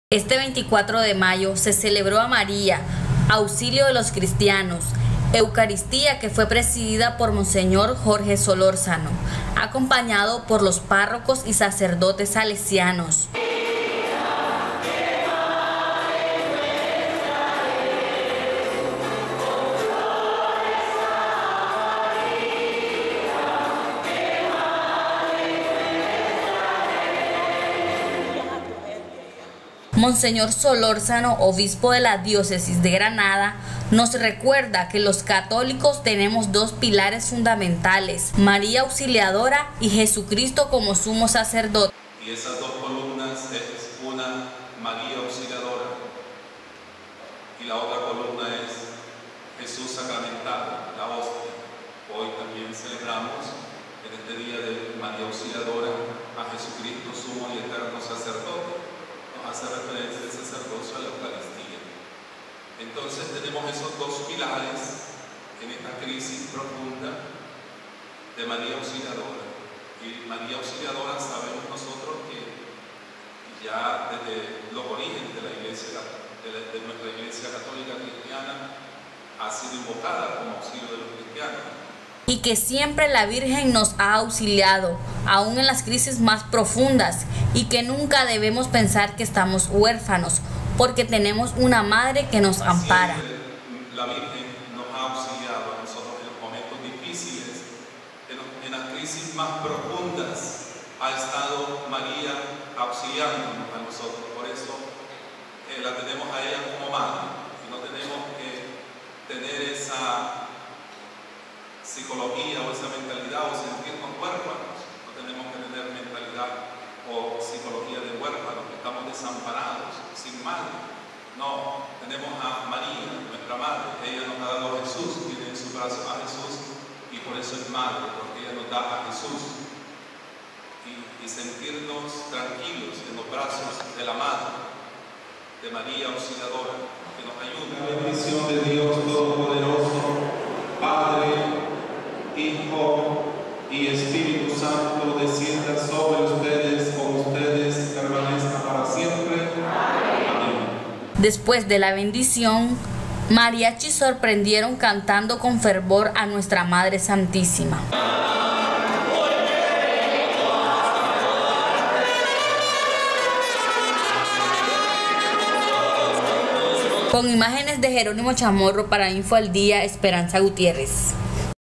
Este 24 de mayo se celebró a María, auxilio de los cristianos, Eucaristía que fue presidida por Monseñor Jorge Solórzano, acompañado por los párrocos y sacerdotes salesianos. Monseñor Solórzano, obispo de la diócesis de Granada, nos recuerda que los católicos tenemos dos pilares fundamentales: María Auxiliadora y Jesucristo como sumo sacerdote. Y esas dos columnas es una María Auxiliadora y la otra columna es Jesús sacramentado, la hostia. Hoy también celebramos en este día de María Auxiliadora a Jesucristo sumo y eterno sacerdote. Hace referencia al sacerdocio a la Eucaristía. Entonces tenemos esos dos pilares en esta crisis profunda de María Auxiliadora. Y María Auxiliadora, sabemos nosotros que ya desde los orígenes de la iglesia, de nuestra iglesia católica cristiana, ha sido invocada como auxilio de los cristianos. Y que siempre la Virgen nos ha auxiliado, aún en las crisis más profundas, y que nunca debemos pensar que estamos huérfanos, porque tenemos una madre que nos ampara. La Virgen nos ha auxiliado a nosotros en los momentos difíciles, en las crisis más profundas, ha estado María auxiliándonos a nosotros. Por eso la tenemos a ella como madre, y no tenemos que tener esa psicología o esa mentalidad o sentirnos huérfanos. No tenemos que tener mentalidad o psicología de huérfanos, que estamos desamparados, sin madre. No, tenemos a María, nuestra madre. Ella nos ha dado a Jesús, tiene en su brazo a Jesús, y por eso es madre, porque ella nos da a Jesús. Y sentirnos tranquilos en los brazos de la madre, de María Auxiliadora, que nos ayuda. La bendición de Dios Todopoderoso, Padre, Hijo y Espíritu Santo, descienda sobre ustedes, con ustedes permanezca para siempre. Amén. Después de la bendición, mariachis sorprendieron cantando con fervor a nuestra Madre Santísima. Con imágenes de Jerónimo Chamorro, para Info al Día, Esperanza Gutiérrez.